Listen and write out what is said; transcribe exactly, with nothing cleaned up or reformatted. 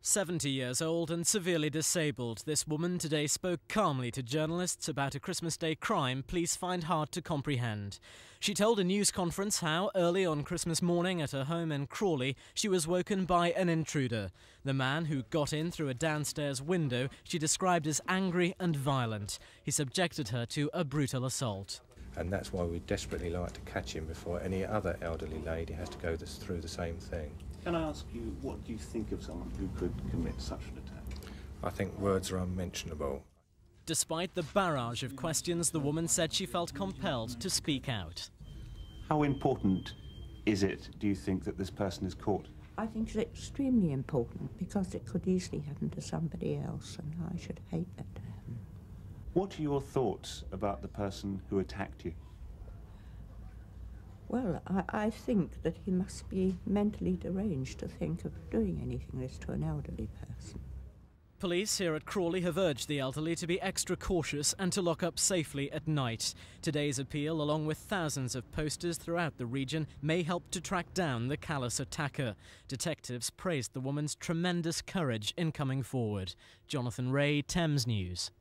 seventy years old and severely disabled, this woman today spoke calmly to journalists about a Christmas Day crime police find hard to comprehend. She told a news conference how, early on Christmas morning at her home in Crawley, she was woken by an intruder. The man, who got in through a downstairs window, she described as angry and violent. He subjected her to a brutal assault. And that's why we desperately like to catch him before any other elderly lady has to go this, through the same thing. Can I ask you, what do you think of someone who could commit such an attack? I think words are unmentionable. Despite the barrage of questions, the woman said she felt compelled to speak out. How important is it, do you think, that this person is caught? I think it's extremely important because it could easily happen to somebody else, and I should hate that to happen. What are your thoughts about the person who attacked you? Well, I, I think that he must be mentally deranged to think of doing anything like this to an elderly person. Police here at Crawley have urged the elderly to be extra cautious and to lock up safely at night. Today's appeal, along with thousands of posters throughout the region, may help to track down the callous attacker. Detectives praised the woman's tremendous courage in coming forward. Jonathan Ray, Thames News.